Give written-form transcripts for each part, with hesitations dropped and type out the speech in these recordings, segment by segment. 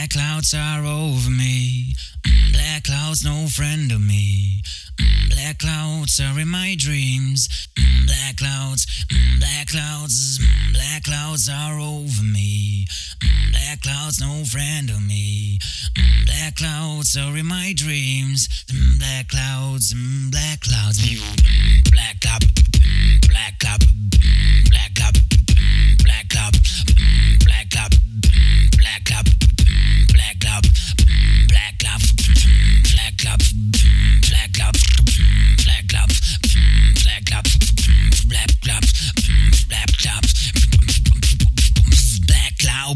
Black clouds are over me. Black clouds, no friend of me. Black clouds are in my dreams. Black clouds, black clouds, black clouds are over me. Black clouds, no friend of me. Black clouds are in my dreams. Black clouds, black clouds, black cloud, black cloud, black cloud, black cloud, black cloud, black cloud, black cloud, black cloud, black cloud, black cloud, black cloud, black cloud, black cloud, black cloud, black cloud,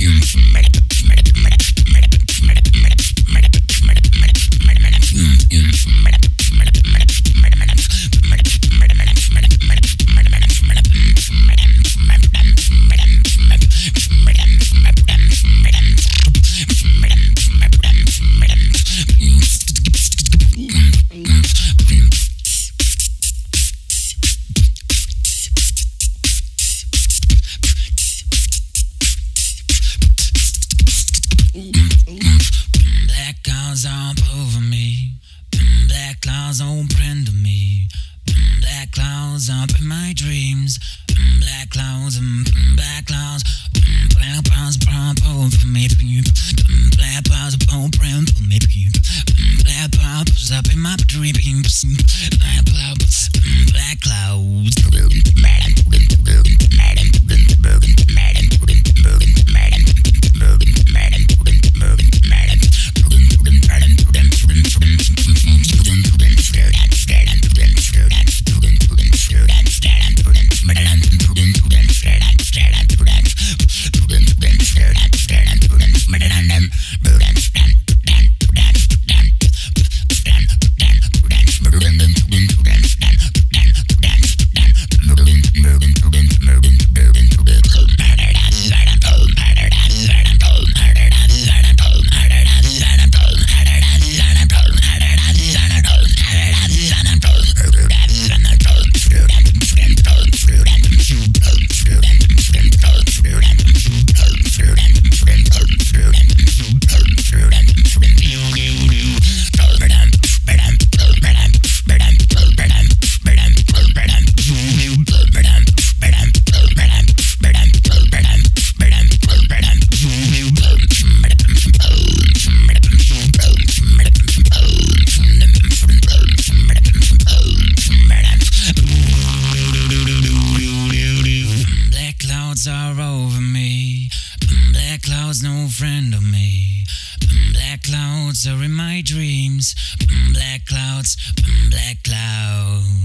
Black clouds all over me. Black clouds don't friend of me. Black clouds up in my dreams. Black clouds, black clouds, black clouds pop over me. Black clouds don't friend of me. Black clouds up in my dreams. Black clouds, black clouds. Are over me. Black clouds, no friend of me. Black clouds are in my dreams. Black clouds, black clouds.